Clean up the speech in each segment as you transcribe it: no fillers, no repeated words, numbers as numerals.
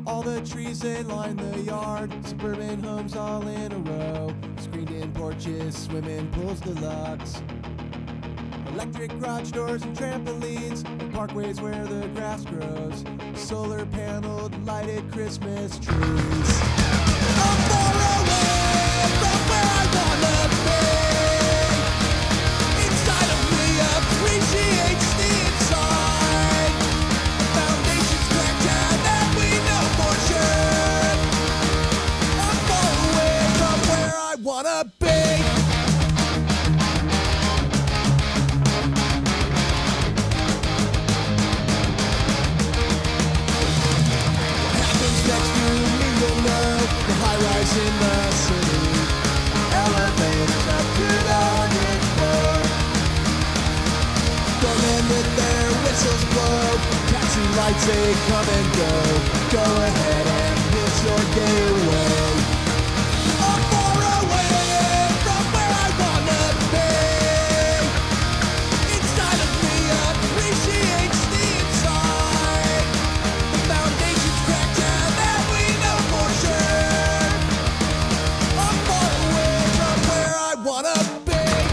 All the trees that line the yard, suburban homes all in a row, screened-in porches, swimming pools deluxe, electric garage doors and trampolines, and parkways where the grass grows, solar-paneled, lighted Christmas trees. I'm far away from where I wanna be. Inside of me appreciates the inside. The foundation's cracked and that we know for sure. I'm far away from where I wanna be. Next to me, you'll know the high rise in the city, elevators up to the 100th floor. Doormen with their whistles blow, taxi lights they come and go. Go ahead and hit your gateway. I'm far away from where I wanna be. Inside of me appreciates the inside. The foundation's cracked and that we know for sure. I'm far away from where I wanna be.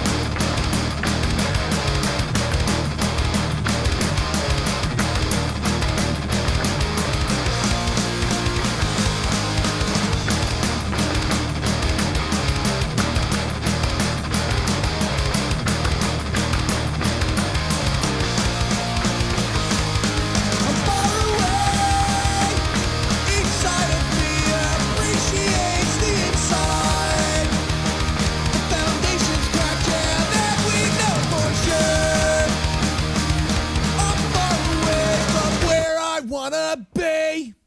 I'm far away. Each side of me appreciates the inside. The foundation's cracked and that we know for sure. I'm far away from where I wanna be.